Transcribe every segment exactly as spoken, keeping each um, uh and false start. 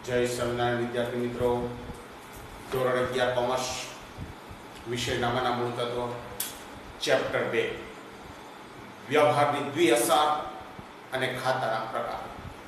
जय स्वामिनारायण विद्यार्थी मित्रों, धोरण अगियार कॉमर्स विषय नामाना मूल तत्व चैप्टर बे व्यवहार की द्विअसार अने खाताना प्रकार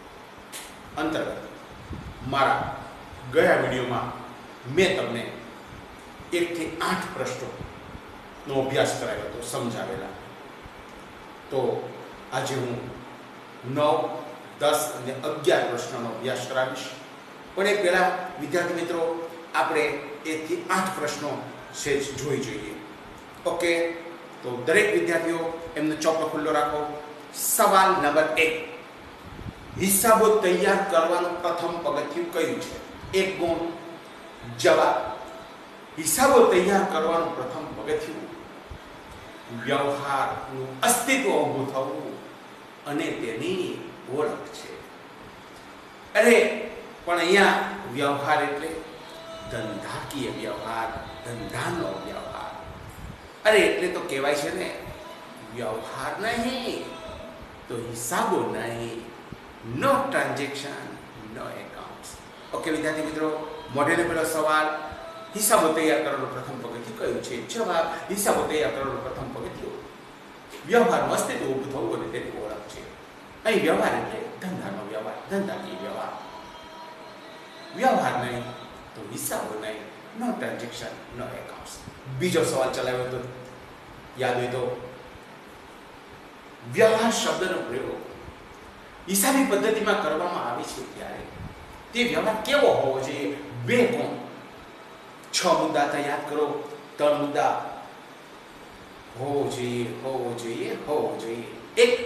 अंतर्गत मारा गया वीडियो में मैं तमने एक थी आठ प्रश्नों नो अभ्यास करायो तो समझावेला। तो आज हूँ नौ दस और अगियार प्रश्नों अभ्यास करावीश। पण ए पहेला विद्यार्थी मित्रों आपणे एक थी आठ प्रश्नों से जोई जोईए। ओके, तो दरेक विद्यार्थीओ एमनो चोपड़ो खुल्लो राखो। सवाल नंबर एक, हिसाबो तैयार करवानुं प्रथम पगथियुं कयुं छे? एक गुण। जवाब, हिसाबो तैयार करवानुं प्रथम पगथियुं व्यवहारनुं अस्तित्व ऊभुं थवुं अने तेनी ओळख छे। अरे पण अहींया व्यवहार एटले धंधाकीय व्यवहार, धंधानो व्यवहार। अरे एटले तो कहेवाय छे ने व्यवहार नहीं तो हिसाबो नहीं, no transaction no accounts. Okay विद्यार्थी मित्रों, मोढेने पेलो सवाल, हिसाबो तैयार करवानुं प्रथम पगथियुं कयुं छे? जवाब, हिसाबो तैयार करवानुं प्रथम पगथियुं व्यवहारनुं अस्तित्व ऊभुं थवुं अने तेनी ओळख छे। अहीं व्यवहार एटले धंधानो व्यवहार, धंधाकीय व्यवहार। व्यवहार नहीं तो हिसाबो नहीं, नो ट्रांजेक्शन नो एकाउंट्स। बीजो सवाल चलाव्यो तो याद हो तो व्यवहार शब्दनो प्रयोग हिसाबी पद्धतिमां करवामां आवे छे त्यारे ते व्यवहार केवो होवो जोईए? बे गुण। छ मुद्दा था याद करो, त्रण मुद्दा होवो जोईए, होवो जोईए, होवो जोईए। एक,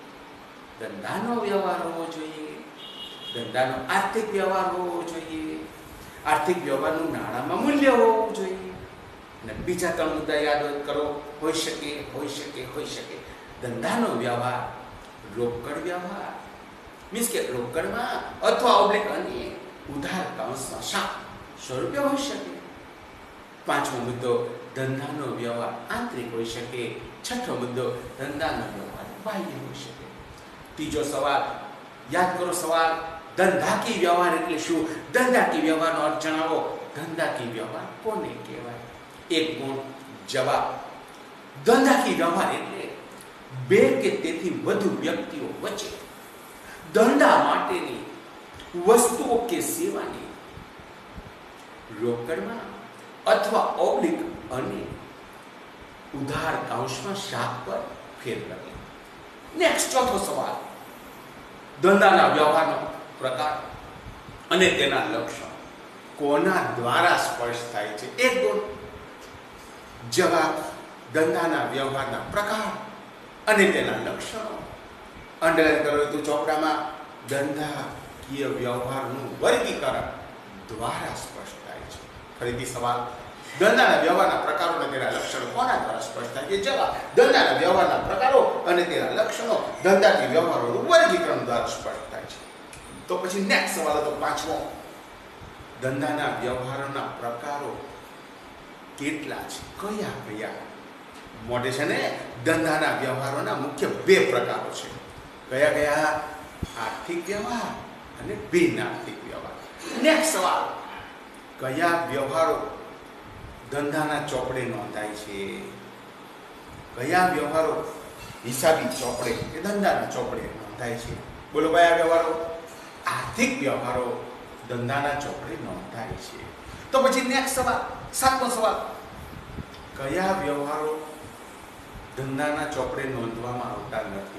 धंधानो व्यवहार होवो जोईए, धंधानो आर्थिक व्यवहार होवो जोईए, आर्थिक व्यवहारनुं नाणांमां मूल्य होवुं जोईए। ने बीजा त्रण मुद्दा याद करो, होई शके, होई शके, होई शके। धंधानो व्यवहार रोकड़ व्यवहार मीन्स के रोकड़मां अथवा ऑब्लिक अन्य उधार काउंसमां शा सौ रुपया होई शके। पांचमो मुद्दो, धंधानो व्यवहार आंतरिक होई शके। छठो मुद्दो, धंधानो व्यवहार बाह्य होई शके। तीजो सवाल याद करो, सवाल धंधाकी व्यवहार एटले शुं? धंधाकी व्यवहारनो अर्थ जणावो। धंधाकी व्यवहार कोने कहेवाय? एक गुण। जवाब, धंधाकी व्यवहार एटले बे के तेथी वधु व्यक्तिओ वच्चे धंधा माटेनी वस्तुओ के सेवानी रोकड़मां अथवा ऑब्लिक अने उधार काउंसमां शाक पर फेरबदली। नेक्स्ट चौथो सवाल, धंधाना व्यवहारनो प्रकार अने तेना लक्षण कोना द्वारा स्पष्ट थाय छे? एक गुण। जवाब, धंधाना व्यवहारना प्रकार अने तेना लक्षणों। अंडरलाइन करो तो ચોપડામાં ધંધાકીય વ્યવહારનું વર્ગીકરણ દ્વારા સ્પષ્ટ થાય છે। ફરીથી સવાલ, ધંધાના વ્યવહારના પ્રકારો અને તેના લક્ષણો કોના દ્વારા સ્પષ્ટ થાય છે? જવાબ, ધંધાના વ્યવહારના પ્રકારો અને તેના લક્ષણો ધંધાકીય વ્યવહારોનું વર્ગીકરણ દ્વારા સ્પષ્ટ થાય છે। તો પછી નેક્સ્ટ સવાલ હતો પાંચમો, ધંધાના વ્યવહારોના પ્રકારો કેટલા છે? કયા કયા? मोटे छे ने धंधाना व्यवहारोना मुख्य बे प्रकारो छे। कया कया? आर्थिक व्यवहार अने बिन आर्थिक व्यवहार। नेक्स्ट सवाल, कया व्यवहारो धंधाना चोपड़े नोंधाय छे? कया व्यवहारो हिसाबी चोपड़े के धंधाना चोपड़े नोंधाय छे? बोलो कया व्यवहारो? आर्थिक व्यवहारो धंधाना चोपड़े नोंधाय छे। तो पछी नेक्स्ट सवाल, सातमो सवाल, कया व्यवहारो धंधाना चोपड़े नोंधवामां आवता नथी?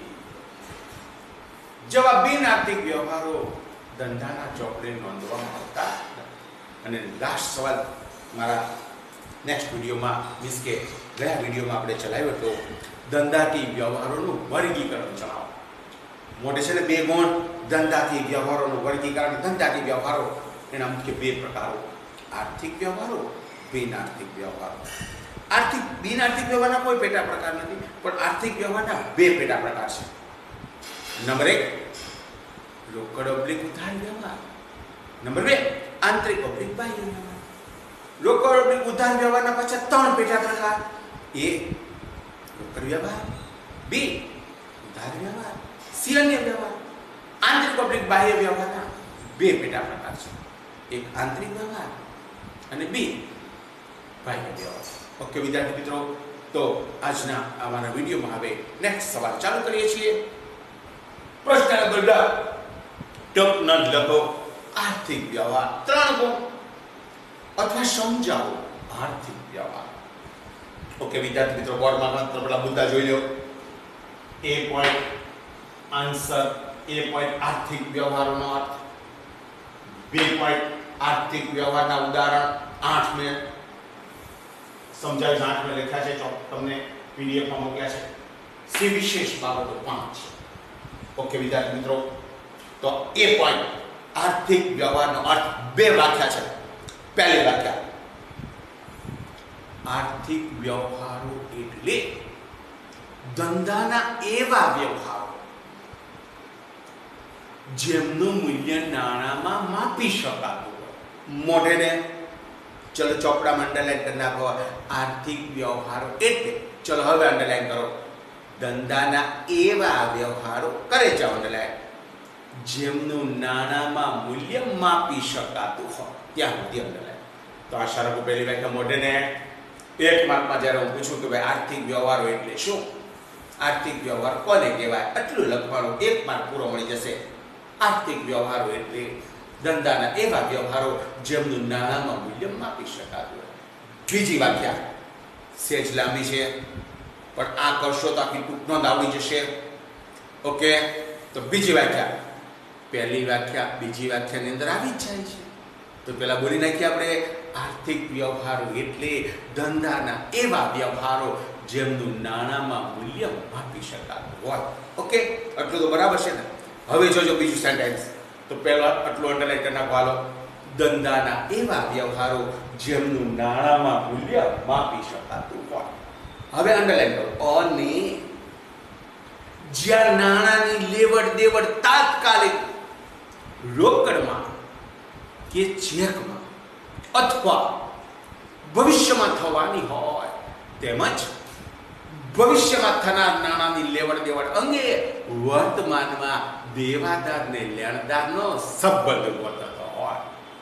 जवाब, बिन आर्थिक व्यवहारो धंधाना चोपड़े नोंधवामां आवता नथी। अने लास्ट सवाल मारा नेक्स्ट वीडियो में मीन्स के गया वीडियो में आपणे चलाव्यो तो धंधाकीय व्यवहारोनुं वर्गीकरण जणावो। मोटे छे ने बे गुण, धंधाकीय व्यवहारोनुं वर्गीकरण। धंधाकीय व्यवहारो एना मुख्य बे प्रकारो, आर्थिक व्यवहारो, बिन आर्थिक व्यवहारो। आर्थिक बिन आर्थिक व्यवहारना कोई पेटा प्रकार नहीं, पर आर्थिक व्यवहारना बे पेटा प्रकार छे। नंबर एक, रोकड़ ऑब्लिक उधार व्यवहार। नंबर बे, आंतरिक ऑब्लिक बाह्य व्यवहार। रोकड़ ऑब्लिक उधार व्यवहारना पाछा त्रण पेटा प्रकार। ए रोकड़ व्यवहार, बी उधार व्यवहार, सी अन्य व्यवहार। आंतरिक ऑब्लिक बाह्य व्यवहारना બે પેટા પ્રકાર છે, એક આંતરિક વ્યવહાર અને બે બાહ્ય વ્યવહાર. ઓકે વિદ્યાર્થી મિત્રો, તો આજના અમારા વિડીયોમાં હવે નેક્સ્ટ સવાલ ચાલુ કરીએ છીએ. પ્રશ્ન નંબર દસ, ટપના લખો આર્થિક વ્યવહાર, ત્રણ ગુણ અથવા સમજાવો આર્થિક વ્યવહાર. ઓકે વિદ્યાર્થી મિત્રો, બોર્ડમાં માત્ર પેલા મુદ્દા જોઈ લો. એ પોઈન્ટ આન્સર, એ પોઈન્ટ આર્થિક વ્યવહારોનો અર્થ, બે પોઈન્ટ આર્થિક વ્યવહારના ઉદાહરણ, આઠ મે સમજાવી આઠ મે લખ્યા છે, તમને પીડીએફ માં મૂક્યા છે. સી વિશેષ બાબતો પાંચ. ઓકે વિદ્યાર્થી મિત્રો, તો એ પોઈન્ટ આર્થિક વ્યવહારનો અર્થ બે વ્યાખ્યા છે. પહેલી વ્યાખ્યા, આર્થિક વ્યવહારો એટલે ધંધાના એવા વ્યવહારો જેમનું મૂલ્ય નાણાંમાં માપી શકાતું હોય. મોઢેને ચલો ચોપડામાં અંડરલાઈન કરી નાખો. આર્થિક વ્યવહારો એટલે, ચલો હવે અંડરલાઈન કરો, ધંધાના એવા વ્યવહારો કરે છે અંડરલાઈન જેમનું નાણાંમાં મૂલ્ય માપી શકાતું હોય, ત્યાં સુધી અંડરલાઈન. તો આ શરતો પહેલી વ્યાખ્યા મોઢેને એક માર્કમાં જ્યારે હું પૂછું કે ભાઈ આર્થિક વ્યવહારો એટલે શું, આર્થિક વ્યવહાર કોને કહેવાય, આટલું લખવાનું, એક માર્ક પૂરો મળી જશે. આર્થિક વ્યવહારો એટલે ધંધાના એવા વ્યવહારો જેમનું નાણાંમાં મૂલ્ય માપી શકાતું હોય. બીજી વ્યાખ્યા સેજ લાંબી છે, પણ આ કરશો તો આખી ટૂંક નોંધ આવડી જશે. ઓકે, તો બીજી વ્યાખ્યા, પહેલી વ્યાખ્યા બીજી વ્યાખ્યાની અંદર આવી જ જાય છે. તો પેલા બોલી નાખીએ આપણે, આર્થિક વ્યવહારો એટલે ધંધાના એવા વ્યવહારો જેમનું નાણાંમાં મૂલ્ય માપી શકાતું હોય. ઓકે, આટલું તો બરાબર છે ને. હવે જોજો બીજું સેન્ટેન્સ. તો પહેલા આટલું અંડરલાઈન કરી નાખો. હાલો, ધંધાના એવા વ્યવહારો જેમનું નાણાંમાં મૂલ્ય માપી શકાતું હોય. હવે અંડરલાઈન કરો. અને જ્યાં નાણાંની લેવડ દેવડ તાત્કાલિક રોકડમાં કે ચેકમાં અથવા ભવિષ્યમાં થવાની હોય, તેમજ ભવિષ્યમાં થનાર નાણાંની લેવડ દેવડ અંગે વર્તમાનમાં દેવાદારને લેણદારનો સંબંધ વર્તતો હોય.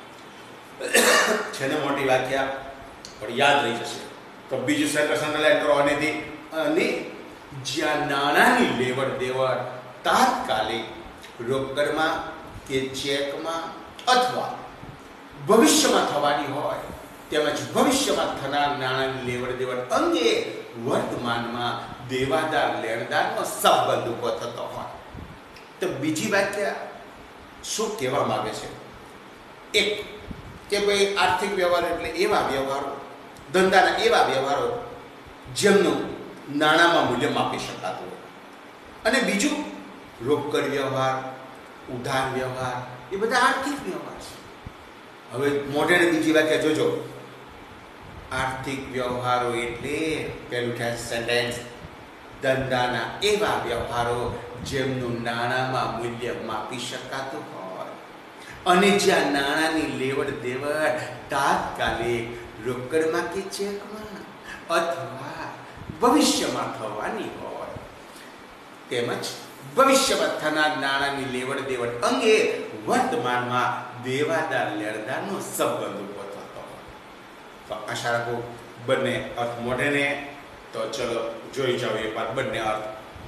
છે ને મોટી વ્યાખ્યા, પણ યાદ રહી જશે. તો બીજું સેન્ટેન્સ અંડરલાઈન કરો. અનેથી અને જ્યાં નાણાંની લેવડ દેવડ તાત્કાલિક રોકડમાં કે ચેકમાં અથવા ભવિષ્યમાં થવાની હોય, તેમજ ભવિષ્યમાં થનાર નાણાંની લેવડ દેવડ અંગે વર્તમાનમાં દેવાદાર લેણદારનો સંબંધ ઉભો થતો હોય. તો બીજી વ્યાખ્યા શું કહેવા માંગે છે? એક કે ભાઈ આર્થિક વ્યવહાર એટલે એવા વ્યવહારો, ધંધાના એવા વ્યવહારો જેમનું નાણાંમાં મૂલ્ય માપી શકાતું હોય. અને બીજું રોકડ વ્યવહાર, ઉધાર વ્યવહાર, એ બધા આર્થિક વ્યવહાર છે. હવે મોઢેને બીજી વ્યાખ્યા જોજો. આર્થિક વ્યવહારો એટલે પેલું થાય સેન્ટેન્સ, ધંધાના એવા વ્યવહારો જેમનું નાણાંમાં મૂલ્ય માપી શકાતું હોય અને જ્યાં નાણાંની લેવડ દેવડ તાત્કાલિક રોકડમાં કે ચેકમાં અથવા ભવિષ્યમાં થવાની હોય, તેમજ ભવિષ્યમાં થનાર નાણાંની લેવડ દેવડ અંગે વર્તમાનમાં દેવાદાર લેણદારનો સંબંધ ઉભો થતો હોય. તો આશા રાખું બંને અર્થ મોઢેને. તો ચલો જોઈ જાઓ એક વાર બંને અર્થ.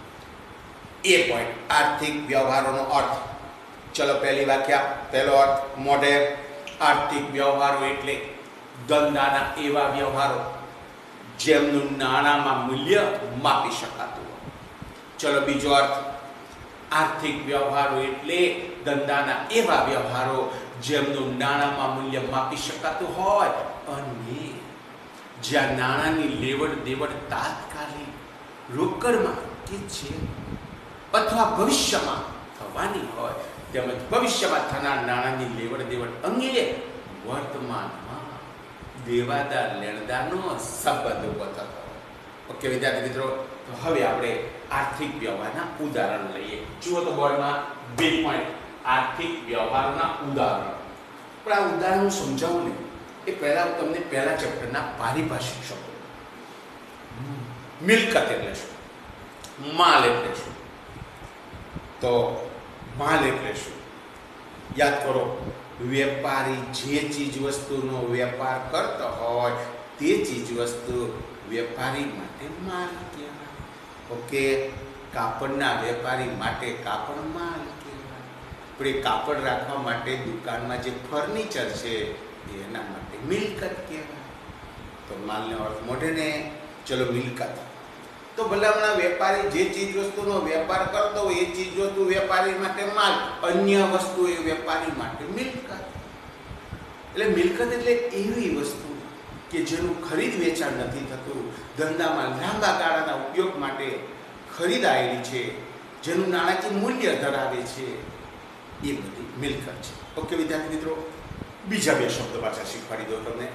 એ પોઈન્ટ આર્થિક વ્યવહારોનો અર્થ. ચલો પહેલી વ્યાખ્યા, પહેલો અર્થ મોઢે, આર્થિક વ્યવહારો એટલે ધંધાના એવા વ્યવહારો જેમનું નાણાંમાં મૂલ્ય માપી શકાતું હોય. ચલો બીજો અર્થ, આર્થિક વ્યવહારો એટલે ધંધાના એવા વ્યવહારો જેમનું નાણાંમાં મૂલ્ય માપી શકાતું હોય અને જ્યાં નાણાંની લેવડ દેવડ તાત્કાલિક રોકડમાં કે છે અથવા ભવિષ્યમાં થવાની હોય, તેમજ ભવિષ્યમાં થનાર નાણાંની લેવડ દેવડ અંગે વર્તમાનમાં દેવાદાર લેણદારનો સંબંધ ઉભો થતો હોય. ઓકે વિદ્યાર્થી મિત્રો, તો હવે આપણે આર્થિક વ્યવહારના ઉદાહરણ લઈએ. જુઓ તો બોર્ડમાં બે પોઈન્ટ આર્થિક વ્યવહારના ઉદાહરણ. પણ આ ઉદાહરણ સમજાવું ને એ પહેલા તમને પહેલા ચેપ્ટરના પારિભાષિક શબ્દો, મિલકત એટલે શું, માલ એટલે શું, તો માલ એટલે શું, યાદ કરો, વેપારી જે ચીજ વસ્તુનો વેપાર કરતો હોય તે ચીજ વસ્તુ વેપારી માટે માલ કહેવાય. ઓકે, કાપડના વેપારી માટે કાપડ માલ કહેવાય. આપણે કાપડ રાખવા માટે દુકાનમાં જે ફર્નિચર છે એના માટે મિલકત કહેવાય. તો માલનો અર્થ મોઢે ને, ચલો મિલકત. તો ભલામણા વેપારી જે ચીજ વસ્તુનો વેપાર કરતો હોય એ ચીજ વસ્તુ વેપારી માટે માલ, અન્ય વસ્તુ એ વેપારી માટે મિલકત. એટલે મિલકત એટલે એવી વસ્તુ કે જેનું ખરીદ વેચાણ નથી થતું, ધંધામાં લાંબા ગાળાના ઉપયોગ માટે ખરીદાયેલી છે, જેનું નાણાકીય મૂલ્ય ધરાવે છે, એ બધી મિલકત છે. ઓકે વિદ્યાર્થી મિત્રો, બીજા બે શબ્દ પાછા શીખવાડી દો તમને.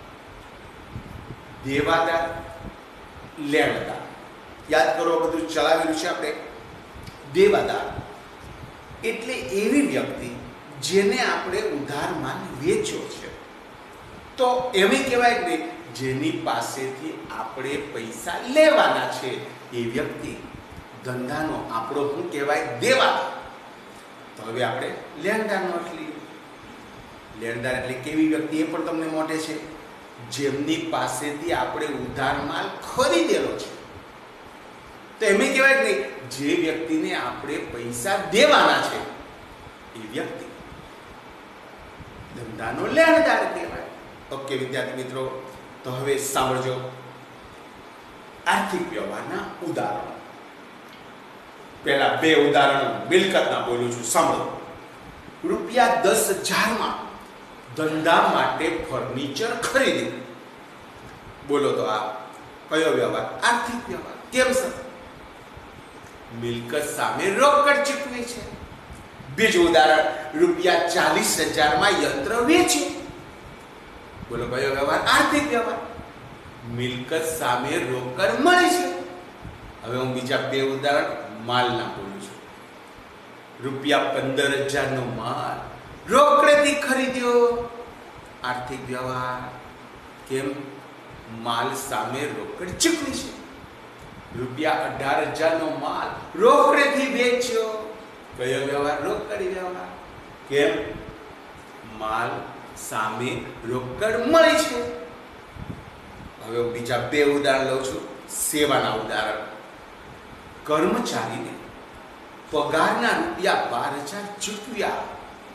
દેવાદાર, લેણદાર. યાદ કરો, બધું ચલાવેલું છે આપણે. દેવાદાર એટલે એવી વ્યક્તિ જેને આપણે ઉધારમાં વેચ્યો છે. તો એમ કહેવાય કે જેની પાસેથી આપણે પૈસા લેવાના છે એ વ્યક્તિ ધંધાનો આપણો શું કહેવાય? દેવાદાર. તો હવે આપણે લેણદારનો અર્થ લઈએ. લેણદાર એટલે કેવી વ્યક્તિ એ પણ તમને મોઢે છે, જેમની પાસેથી આપણે ઉધાર માલ ખરીદેલો છે. તો એમ કહેવાય કે જે વ્યક્તિને આપણે પૈસા દેવાના છે એ વ્યક્તિ ધંધાનો લેણદાર કહેવાય. ઓકે વિદ્યાર્થી મિત્રો, તો હવે સાંભળજો આર્થિક વ્યવહારના ઉદાહરણો. પહેલા બે ઉદાહરણો મિલકતના બોલું છું, સાંભળો. રૂપિયા દસ હજારમાં ધંધા માટે ફર્નિચર ખરીદ્યું. બોલો તો આ કયો વ્યવહાર? આર્થિક વ્યવહાર. કેમ સર? મિલકત સામે રોકડ ચૂકવી છે. બીજું ઉદાહરણ, રૂપિયા ચાલીસ હજારમાં યંત્ર વેચ્યું. બોલો કયો વ્યવહાર? આર્થિક વ્યવહાર. મિલકત સામે રોકડ મળે છે. હવે હું બીજા બે ઉદાહરણ માલના બોલું છું. રૂપિયા પંદર હજારનો માલ રોકડેથી ખરીદ્યો. આર્થિક વ્યવહાર. કેમ? માલ સામે રોકડ ચૂકવી છે. રૂપિયા અઢાર હજારનો માલ રોકડેથી વેચ્યો. કયો વ્યવહાર? રોકડી વ્યવહાર. કેમ? માલ સામે રોકડ મળી છે. હવે હું બીજા બે ઉદાહરણ લઉં છું, સેવાના ઉદાહરણ. કર્મચારીને પગારના રૂપિયા બાર હજાર ચૂકવ્યા.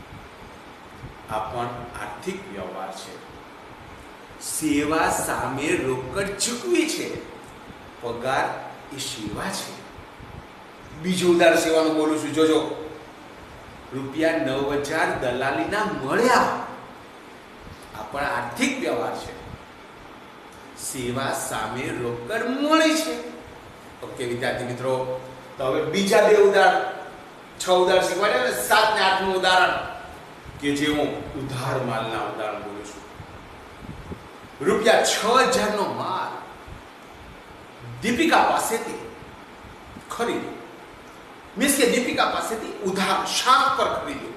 આ પણ આર્થિક વ્યવહાર છે. સેવા સામે રોકડ ચૂકવી છે. પગાર એ સેવા છે. બીજું ઉદાહરણ સેવાનું બોલું છું, જોજો. રૂપિયા નવ હજાર દલાલીના મળ્યા. આ પણ આર્થિક વ્યવહાર છે. સેવા સામે રોકડ મળી છે. ઓકે વિદ્યાર્થી મિત્રો, તો હવે બીજા બે ઉદાહરણ, છ ઉદાહરણ શીખવાડ્યા ને, સાત ને આઠ નું ઉદાહરણ કે જે હું ઉધાર માલના ઉદાહરણ બોલું છું. રૂપિયા છ હજાર નો માલ દીપિકા પાસેથી ખરીદ્યો. મીન્સ કે દીપિકા પાસેથી ઉધાર શાક પર ખરીદ્યો.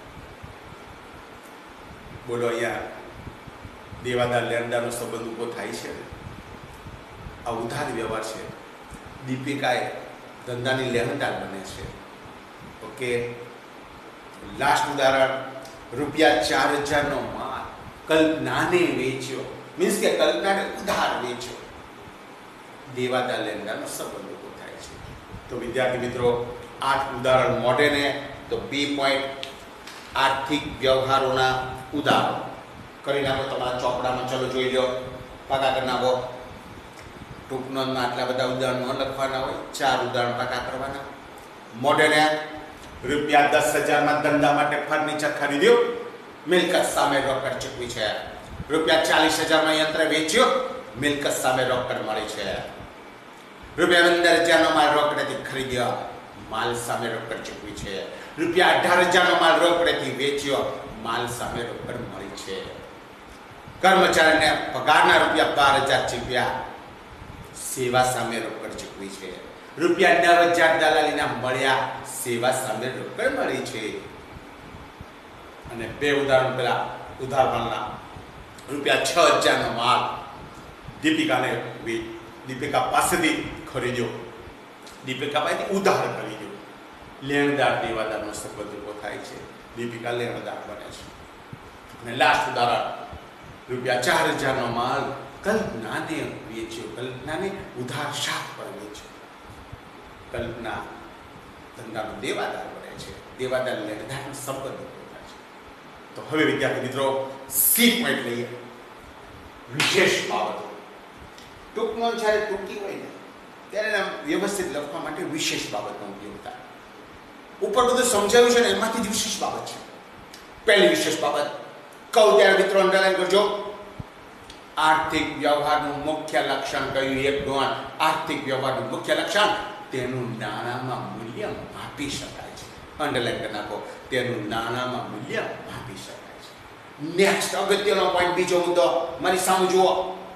બોલો અહીંયા દેવાદાર લેણદારનો સંબંધ ઉભો થાય છે. આ ઉધાર વ્યવહાર છે. દીપિકાએ ધંધાની લેણદાર બને છે. ઓકે, લાસ્ટ ઉદાહરણ, રૂપિયા ચાર હજાર નો માલ કલ્પનાને વેચ્યો. મીન્સ કે કલ્પનાને ઉધાર વેચ્યો. દેવાદાર લેણદારનો સંબંધ ઉભો થાય છે. તો વિદ્યાર્થી મિત્રો, આઠ ઉદાહરણ મોઢે ને, તો બી પોઈન્ટ આર્થિક વ્યવહારોના ઉદાહરણો કરી નાખો તમારા ચોપડામાં. ચલો જોઈ લો, પાકા કરી નાખો. ટૂંક નોંધમાં આટલા બધા ઉદાહરણો લખવાના હોય, ચાર ઉદાહરણ પાકા કરવાના. મોઢે ને, રૂપિયા દસ હજારમાં ધંધા માટે ફર્નિચર ખરીદ્યું. મિલકત સામે રોકડ ચૂકવી છે. રૂપિયા ચાલીસ હજારમાં યંત્ર વેચ્યું. મિલકત સામે રોકડ મળી છે. રૂપિયા પંદર હજારનો માલ રોકડેથી ખરીદ્યો. માલ સામે રોકડ ચૂકવી છે. રૂપિયા અઢાર હજારનો માલ રોકડેથી વેચ્યો. માલ સામે રોકડ મળી છે. કર્મચારીને પગારના રૂપિયા બાર હજાર ચૂકવ્યા. સેવા સામે રોકડ ચૂકવી છે. રૂપિયા નવ હજાર દલાલીના મળ્યા. સેવા સામે રોકડ મળી છે. અને બે ઉદાહરણ પેલા ઉધાર માલના, રૂપિયા છ હજારનો માલ દીપિકાને દીપિકા પાસેથી ખરીદ્યો. દીપિકા પાસેથી ઉધાર ખરીદ્યો. લેણદાર દેવાદારનો સંબંધ ઉભો થાય છે, દીપિકા લેણદાર બને છે. અને લાસ્ટ ઉદાહરણ, રૂપિયા ચાર હજારનો માલ કલ્પનાને વેચ્યો, કલ્પનાને ઉધાર શાક પર વેચ્યો. કલ્પના ધંધાનો દેવાદાર બને છે, દેવાદાર લેણદારનો સંબંધ ઉભો થાય છે. તો હવે વિદ્યાર્થી મિત્રો સી પોઈન્ટ લઈએ, વિશેષ બાબતો. ટૂંકમાં જ્યારે ટૂંકી હોય ને ત્યારે વ્યવસ્થિત લખવા માટે વિશેષ બાબતનો ઉપયોગ થાય. ઉપર બધું સમજાવ્યું છે ને એમાંથી જ વિશેષ બાબત છે. પહેલી વિશેષ બાબત કહું ત્યારે મિત્રો અંડરલાઈન કરજો. આર્થિક વ્યવહારનું મુખ્ય લક્ષણ કયું? એક ગણ આર્થિક વ્યવહારનું મુખ્ય લક્ષણ તેનું નાણાંમાં મૂલ્ય માપી શકાય છે. અંડરલાઈન કરી નાખો, તેનું નાણાંમાં મૂલ્ય માપી શકાય છે. નેક્સ્ટ અગત્યનો પોઈન્ટ, બીજો મુદ્દો મારી સામે જુઓ.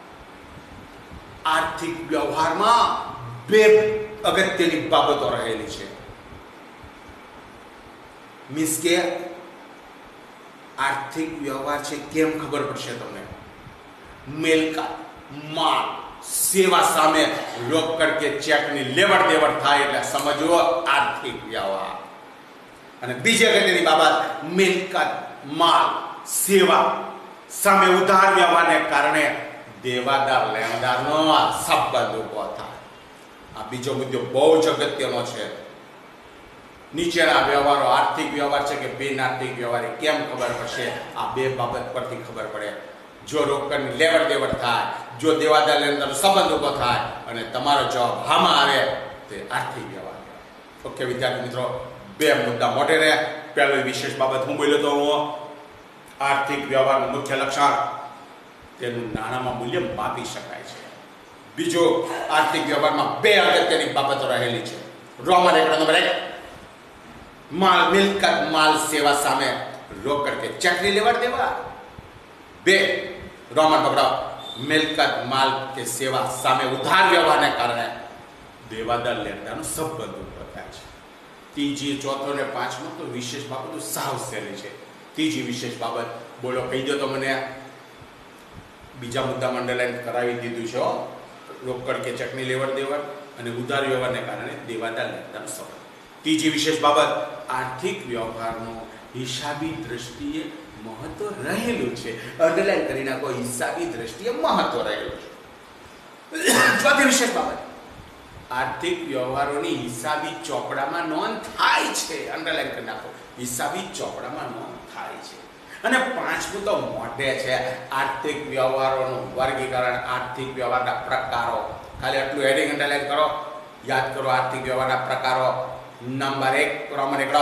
આર્થિક વ્યવહારમાં બે અગત્યની બાબતો રહેલી છે. મીન્સ કે આર્થિક વ્યવહાર છે કેમ ખબર પડશે તમને? મિલકત, માલ, સેવા સામે રોકડ કે ચેકની લેવડ દેવડ થાય એટલે સમજવો આર્થિક વ્યવહાર. અને બીજી અગત્યની બાબત, મિલકત, માલ, સેવા સામે ઉધાર વ્યવહારને કારણે દેવાદાર લેણદારનો સંબંધ ઉભો થાય. આ બીજો મુદ્દો બહુ જ અગત્યનો છે. નીચેના વ્યવહારો આર્થિક વ્યવહાર છે કે બિન આર્થિક વ્યવહાર કેમ ખબર પડશે? આ બે બાબત પરથી ખબર પડે. જો રોકડની લેવડ દેવડ થાય, જો દેવાદાર લેણદારનો સંબંધ ઉભો થાય અને તમારો જવાબ હામાં આવે તે આર્થિક વ્યવહાર. ઓકે વિદ્યાર્થી મિત્રો, બે મુદ્દા મોટે રહે. પહેલી વિશેષ બાબત હું બોલ્યો તો હું આર્થિક વ્યવહારનું મુખ્ય લક્ષણ તેનું નાણાંમાં મૂલ્ય માપી શકાય છે. બીજો, આર્થિક વ્યવહારમાં બે અગત્યની બાબતો રહેલી છે. રોમન રેકોર્ડ નંબર એક, માલ, મિલકત, માલ, સેવા સામે રોકડ કે ચેકની લેવડ દેવડ. બે, રોમન પકડો, મિલકત, માલ કે સેવા સામે ઉધાર વ્યવહારને કારણે દેવાદાર લેણદારનો સંબંધ ઉભો થાય છે. ત્રીજી, ચોથો ને પાંચમો તો વિશેષ બાબતો સાવ સહેલી છે. ત્રીજી વિશેષ બાબત બોલો, કહી દો તો મને. બીજા મુદ્દા અંડરલાઈન કરાવી દીધું છે. રોકડ કે ચેકની લેવડ દેવડ અને ઉધાર વ્યવહારને કારણે દેવાદાર લેણદારનો સંબંધ. ત્રીજી વિશેષ બાબત, આર્થિક વ્યવહારનું હિસાબી દ્રષ્ટિએ મહત્વ રહેલું છે. અંડરલાઈન કરી નાખો, હિસાબી દ્રષ્ટિએ મહત્વ રહેલું છે. ચોથી વિશેષ બાબત, આર્થિક વ્યવહારોની હિસાબી ચોપડામાં નોંધ થાય છે. અંડરલાઈન કરી નાખો, હિસાબી ચોપડામાં નોંધ થાય છે. અને પાંચમું તો મોઢે છે, આર્થિક વ્યવહારોનું વર્ગીકરણ, આર્થિક વ્યવહારના પ્રકારો. ખાલી આટલું હેડિંગ અંડરલાઈન કરો, યાદ કરો. આર્થિક વ્યવહારના પ્રકારો નંબર એક, રોમન એકડો,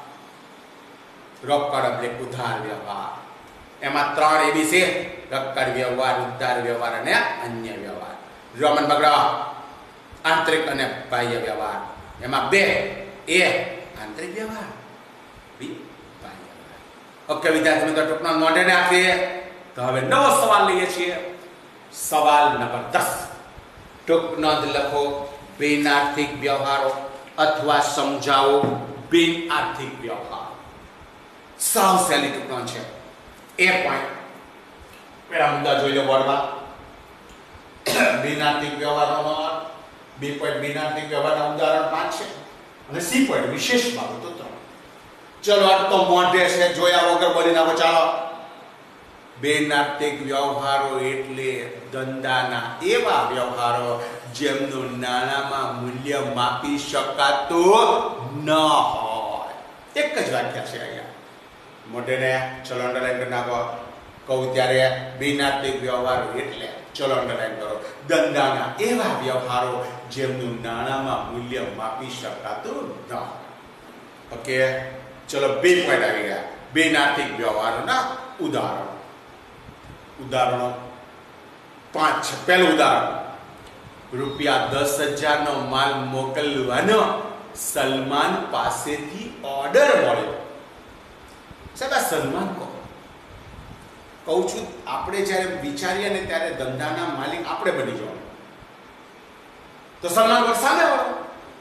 રોકડ એટલે ઉધાર વ્યવહાર. એમાં ત્રણ એબી છે, રોકડ વ્યવહાર, ઉધાર વ્યવહાર અને અન્ય વ્યવહાર. રોમન બગડો, આંતરિક અને બાહ્ય વ્યવહાર. એમાં બે, એ આંતરિક વ્યવહાર, બી બાહ્ય વ્યવહાર. ઓકે વિદ્યાર્થી મિત્રો, ટૂંકમાં મોઢેને આપીએ. તો હવે નવો સવાલ લઈએ છીએ. સવાલ નંબર દસ. ટૂંક નોંધ લખો, બિન આર્થિક વ્યવહારો અથવા સમજાવો બિન આર્થિક વ્યવહાર. સાવ સહેલી ટૂંકમાં છે. એ પોઈન્ટ પેલા મુદ્દા જોઈ લો બોર્ડમાં. બિન આર્થિક વ્યવહારોનો બી પોઈન્ટ, બિન આર્થિક વ્યવહારના ઉદાહરણ પાંચ છે અને સી પોઈન્ટ વિશેષ બાબતો ત્રણ. ચલો આ તો મોઢે છે, જોયા વગર બોલી નાખો. ચાલો. બિન આર્થિક વ્યવહારો એટલે ધંધાના એવા વ્યવહારો જેમનું નાણાંમાં મૂલ્ય માપી શકાતું ન હોય. એક જ વ્યાખ્યા છે અહીંયા મોઢેને. ચલો અંડરલાઈન કરી નાખો. કહું ત્યારે બિન આર્થિક વ્યવહારો એટલે, ચલો અંડરલાઈન કરો, ધંધાના એવા વ્યવહારો જેમનું નાણાંમાં મૂલ્ય માપી શકાતું ન હોય. ઓકે, ચલો બે પોઈન્ટ આવી ગયા. બિન આર્થિક વ્યવહારોના ઉદાહરણો. ઉદાહરણો પાંચ છે. પહેલું ઉદાહરણ, રૂપિયા દસ હજાર નો માલ મોકલવાનો સલમાન પાસેથી ઓર્ડર મળ્યો. સાહેબ આ સલમાન કોણ? કહું છું, આપણે જ્યારે વિચારીએ ને ત્યારે ધંધાના માલિક આપણે બની જવાનું. તો સલમાન કોણ? સામે વાળો.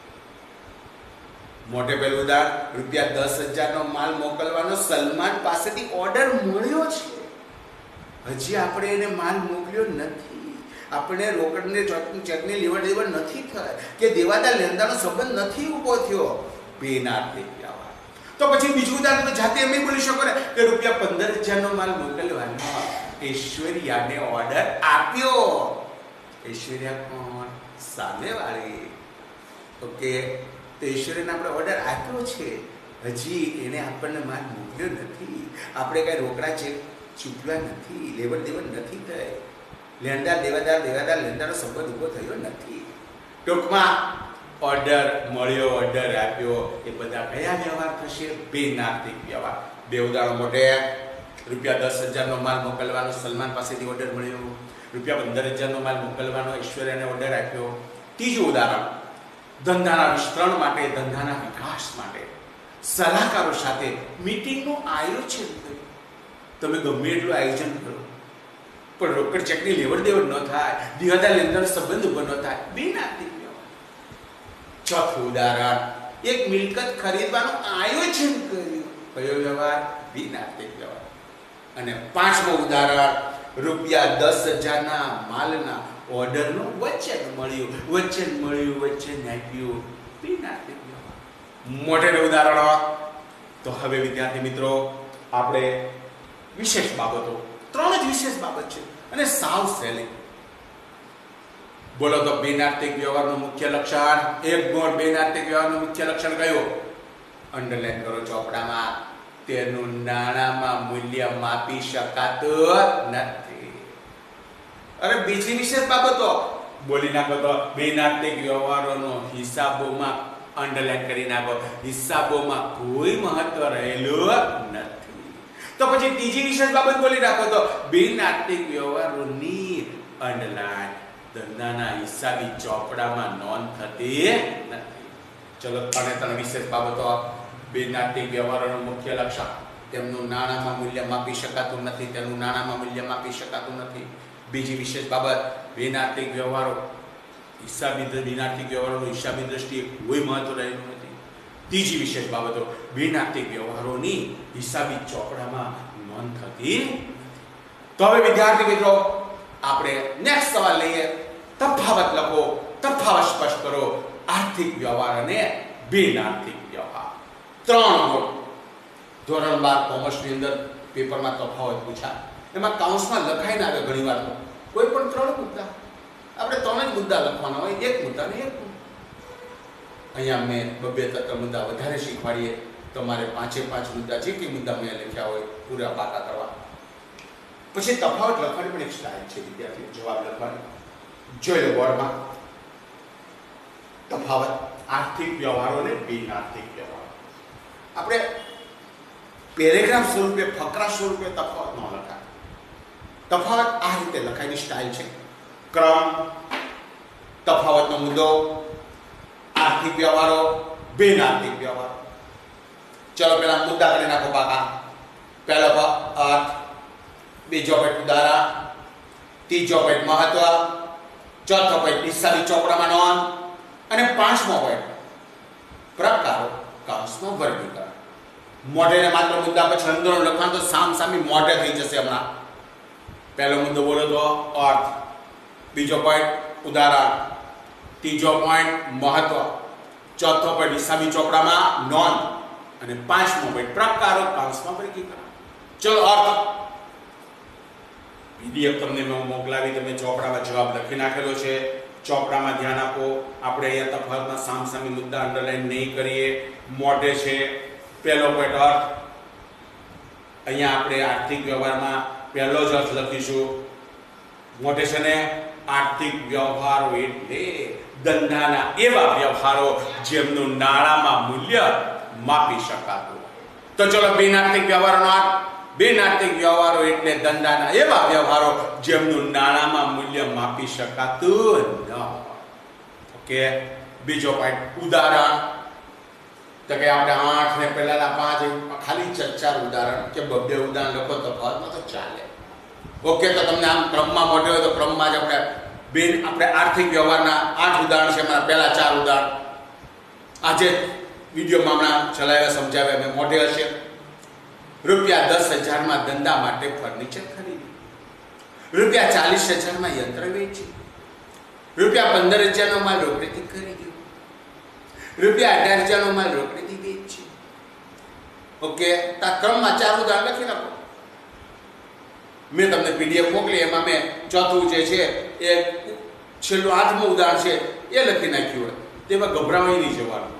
મોટે પહેલું ઉદાહરણ, રૂપિયા દસ હજાર નો માલ મોકલવાનો સલમાન પાસેથી ઓર્ડર મળ્યો છે. હજી આપણે એને માલ મોકલ્યો નથી. આપણે રોકડને ચેકની લેવડ દેવડ નથી થઈ કે દેવાદાર લેણદારનો સંબંધ નથી ઊભો થયો. બિનઆર્થિક વ્યવહાર. તો પછી બીજું ઉદાહરણ તો જાતે એમ બોલી શકો ને કે રૂપિયા પંદર હજારનો માલ મોકલવાનો ઐશ્વર્યાને ઓર્ડર આપ્યો. ઐશ્વર્યા કોણ? સામેવાળી. ઓકે, તો ઐશ્વર્યાને આપણે ઓર્ડર આપ્યો છે, હજી એને આપણને માલ મોકલ્યો નથી, આપણે કઈ રોકડા ચેક ચૂકવ્યા નથી, લેવડ દેવડ નથી થઈ, લેણદાર દેવાદાર દેવાદાર લેણદારનો સંબંધ ઊભો થયો નથી. ટૂંકમાં ઓર્ડર મળ્યો, ઓર્ડર આપ્યો, એ બધા કયા વ્યવહાર થશે? બિનઆર્થિક વ્યવહાર. બે ઉદાહરણ મોટે. રૂપિયા દસ હજારનો માલ મોકલવાનો સલમાન પાસેથી ઓર્ડર મળ્યો, રૂપિયા પંદર હજારનો માલ મોકલવાનો ઐશ્વર્યાને ઓર્ડર આપ્યો. ત્રીજું ઉદાહરણ, ધંધાના વિસ્તરણ માટે, ધંધાના વિકાસ માટે સલાહકારો સાથે મીટિંગનું આયોજન કર્યું. તમે ગમે એટલું આયોજન કરો પણ રોકડ ચેકની લેવડ દેવડ ન થાય, દેવાદાર લેણદારનો સંબંધ ઉભો ન થાય, બિનઆર્થિક વ્યવહાર. ચોથું ઉદાહરણ, એક મિલકત ખરીદવાનું આયોજન કર્યું. કયો વ્યવહાર? બિનઆર્થિક વ્યવહાર. અને પાંચમું ઉદાહરણ, રૂપિયા દસ હજારના માલના ઓર્ડરનું વચન મળ્યું, વચન મળ્યું, વચન આપ્યું, બિનઆર્થિક વ્યવહાર. મોટેરા ઉદાહરણો. તો હવે વિદ્યાર્થી મિત્રો, આપણે વિશેષ બાબતો, ત્રણ જ વિશેષ બાબત છે અને સાવ સહેલી. બોલો તો બિનઆર્થિક વ્યવહારનું મુખ્ય લક્ષણ. એક ગુણ બિનઆર્થિક વ્યવહારનું મુખ્ય લક્ષણ કયું? અંડરલાઈન કરો ચોપડામાં. તેનું નાણાંમાં મૂલ્ય માપી શકાતું નથી. અરે બીજી વિશેષ બાબતો બોલી નાખો તો બિનઆર્થિક વ્યવહારોનો હિસાબોમાં અંડરલાઈન કરી નાખો. હિસાબોમાં કોઈ મહત્વ રહેલું નથી. તો પછી ત્રીજી વિશેષ બાબત બોલી નાખો તો બિનઆર્થિક વ્યવહારોની અંડરલાઈન. ધંધાના હિસાબી ચોપડામાં નોંધ થતી નથી. ચલો ત્રણે ત્રણ વિશેષ બાબતો. બિનઆર્થિક વ્યવહારોનું મુખ્ય લક્ષણ, તેમનું નાણાંમાં મૂલ્ય માપી શકાતું નથી, તેનું નાણાંમાં મૂલ્ય માપી શકાતું નથી. બીજી વિશેષ બાબત, બિનઆર્થિક વ્યવહારો હિસાબી બિનઆર્થિક વ્યવહારોનું હિસાબી દ્રષ્ટિએ કોઈ મહત્વ રહેલું નથી. ત્રીજી વિશેષ બાબતો, બિનઆર્થિક વ્યવહારોની હિસાબી ચોપડામાં નોંધ થતી. તો હવે વિદ્યાર્થી મિત્રો, આપણે નેક્સ્ટ સવાલ લઈએ. તફાવત લખો, તફાવત સ્પષ્ટ કરો. આર્થિક વ્યવહાર અને બિનઆર્થિક વ્યવહાર. ત્રણ ગુણ. ધોરણ બાર કોમર્સની અંદર પેપરમાં તફાવત પૂછાય. એમાં કાઉન્સમાં લખાઈ ના આવે ઘણી વાર તો કોઈ પણ ત્રણ મુદ્દા, આપણે ત્રણ જ મુદ્દા લખવાના હોય, એક મુદ્દા ને એક મુદ્દા. અહીંયા મેં બબે ત્રણ મુદ્દા વધારે શીખવાડીએ. તમારે પાંચે પાંચ મુદ્દા જે કઈ મુદ્દા મેં લખ્યા હોય પૂરા પાકા કરવા. પછી તફાવત લખવાની પણ એક સ્ટાઇલ છે વિદ્યાર્થી, જવાબ લખવાની. જોઈ લો બોર્ડમાં. તફાવત આર્થિક વ્યવહારો અને બિનઆર્થિક વ્યવહારો. આપણે પેરેગ્રાફ સ્વરૂપે, ફકરા સ્વરૂપે તફાવત ન લખાય. તફાવત આ રીતે લખાયની સ્ટાઇલ છે. ક્રમ, તફાવતનો મુદ્દો, આર્થિક વ્યવહારો, બિનઆર્થિક વ્યવહારો. ચલો પેલા મુદ્દા કરી નાખો પાકા. પહેલો અર્થ, બીજો પોઈન્ટ ઉદાહરણ, ત્રીજો પોઈન્ટ મહત્વ, ચોથો પોઈન્ટ હિસાબી ચોપડામાં નોંધ અને પાંચમો પોઈન્ટ પ્રકારો કાઉન્સમાં વર્ગીકરણ. મોઢે માત્ર મુદ્દા પછી અંદરનું લખાણ તો સામ સામી મોઢે થઈ જશે હમણાં. પહેલો મુદ્દો બોલો તો અર્થ, બીજો પોઈન્ટ ઉદાહરણ, ત્રીજો પોઈન્ટ મહત્વ, ચોથો પોઈન્ટ હિસાબી ચોપડામાં નોંધ અને પાંચમો પોઈન્ટ પ્રકારો કાઉન્સમાં વર્ગીકરણ. ચલો અર્થ. પીડીએફ તમને મેં મોકલાવી, તમે ચોપડામાં જવાબ લખી નાખેલો છે. ચોપડામાં ધ્યાન આપો. આપણે અહીંયા તફાવતમાં સામસામી મુદ્દા અંડરલાઈન નહીં કરીએ, મોઢે છે. પહેલો પોઈન્ટ અર્થ, અહીંયા આપણે આર્થિક વ્યવહારમાં પહેલો જ અર્થ લખીશું. મોઢે છે ને આર્થિક વ્યવહારો એટલે ધંધાના એવા વ્યવહારો જેમનું નાણાંમાં મૂલ્ય માપી શકાતું. તો ચલો બિનઆર્થિક વ્યવહારોનો અર્થ, બિનઆર્થિક વ્યવહારો એટલે ધંધાના એવા વ્યવહારો જેમનું નાણાંમાં મૂલ્ય માપી શકાતું ન હોય. ઓકે, બીજો પોઈન્ટ ઉદાહરણ. તો કે આપણે આઠ ને પહેલા પાંચ ખાલી ચાર ઉદાહરણ કે બબ્બે ઉદાહરણ લખો તો ફરકમાં તો ચાલે. ઓકે, તો તમને આમ ક્રમમાં મોટે હોય તો ક્રમમાં જ આપણે બિન આપણે આર્થિક વ્યવહારના આઠ ઉદાહરણ છે. મારા પહેલા ચાર ઉદાહરણ આજે વિડીયોમાં હમણાં ચલાવ્યા સમજાવ્યા મેં મોઢે હશે. રૂપિયા દસ હજારમાં ધંધા માટે ફર્નિચર ખરીદ્યું. રૂપિયા ચાલીસ હજારમાં યંત્ર વેચ્યું. રૂપિયા પંદર હજારનો માલ રોકડીથી ખરીદ્યો. રૂપિયા અઢાર હજારનો માલ રોકડીથી ઓકે, તા ક્રમમાં ચાર ઉદાહરણ લખી નાખો. મેં તમને પીડીએફ મોકલી, એમાં મેં ચોથું જે છે એ છેલ્લું આઠમું ઉદાહરણ છે એ લખી નાખ્યું હોય, તેમાં ગભરાવાય નહીં જવાનું.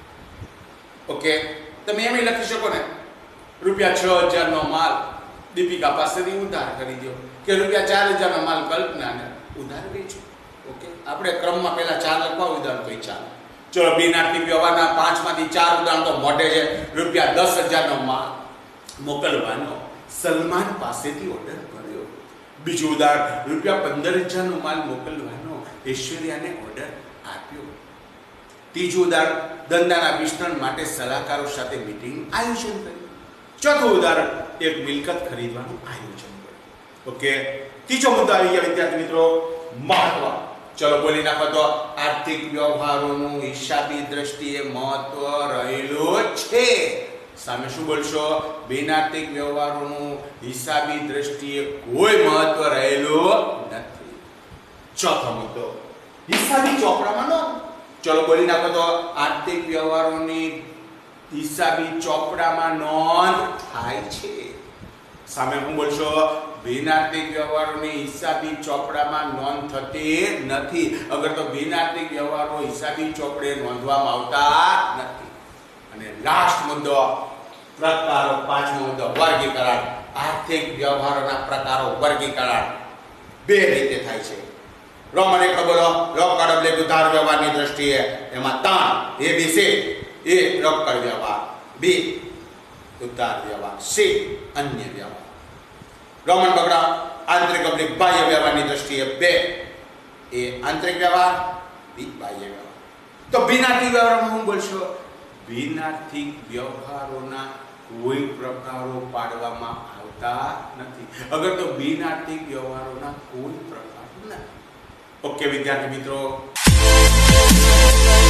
ઓકે, તમે એમ લખી શકો ને, રૂપિયા છ હજાર નો માલ દીપિકા પાસેથી ઉધાર કરી દો, કે રૂપિયા ચાર હજાર નો માલ કલ્પનાને ઉધાર વેચો. ઓકે, આપણે ક્રમમાં પહેલા ચાર લખવા ઉદાહરણ તો ચાલે. ચલો, બિનઆર્થિક વ્યવહારના પાંચમાંથી ચાર ઉદાહરણ તો મોઢે છે. રૂપિયા દસ હજાર નો માલ મોકલવાનો સલમાન પાસેથી ઓર્ડર કર્યો. બીજું ઉદાહરણ, રૂપિયા પંદર હજાર નો માલ મોકલવાનો ઐશ્વર્યાને ઓર્ડર આપ્યો. ત્રીજું ઉદાહરણ, ધંધાના વિસ્તરણ માટે સલાહકારો સાથે મીટિંગ આયોજન કર્યું. ચોથું ઉદાહરણ, એક મિલકત ખરીદવાનું આયોજન કર્યું. ઓકે, ત્રીજો મુદ્દો આવી ગયા વિદ્યાર્થી મિત્રો, મહત્વ. ચલો બોલી નાખો તો, આર્થિક વ્યવહારોનું હિસાબી દ્રષ્ટિએ મહત્વ રહેલું છે. સામે શું બોલશો? બિનઆર્થિક વ્યવહારોનું હિસાબી દ્રષ્ટિએ કોઈ મહત્વ રહેલું નથી. ચોથો મુદ્દો, હિસાબી ચોપડામાં નોંધ. ચલો બોલી નાખો તો, આર્થિક વ્યવહારોની હિસાબી ચોપડામાં નોંધ થાય છે. સામે હું બોલશો? બિનઆર્થિક વ્યવહારોની હિસાબી ચોપડામાં નોંધ થતી નથી. અગર તો બિનઆર્થિક વ્યવહારો હિસાબી ચોપડે નોંધવામાં આવતા નથી. અને લાસ્ટ મુદ્દો, પ્રકારો. પાંચમો મુદ્દો, વર્ગીકરણ. આર્થિક વ્યવહારોના પ્રકારો વર્ગીકરણ બે રીતે થાય છે. રોમન એકડો બોલો, રોકડ એટલે ઉધાર વ્યવહારની દ્રષ્ટિએ. એમાં ત્રણ એ બી સી. એ રોકડ વ્યવહાર, બી ઉધાર વ્યવહાર, સી અન્ય વ્યવહાર. રોમન બગડા આંતરિક એટલે બાહ્ય વ્યવહારની દ્રષ્ટિએ બે. એ આંતરિક વ્યવહાર, બી બાહ્ય વ્યવહાર. તો બિનઆર્થિક વ્યવહારમાં હું બોલશો? બિનઆર્થિક વ્યવહારોના કોઈ પ્રકારો પાડવામાં આવતા નથી. અગર તો બિનઆર્થિક વ્યવહારોના કોઈ પ્રકાર નથી. ઓકે વિદ્યાર્થી મિત્રો,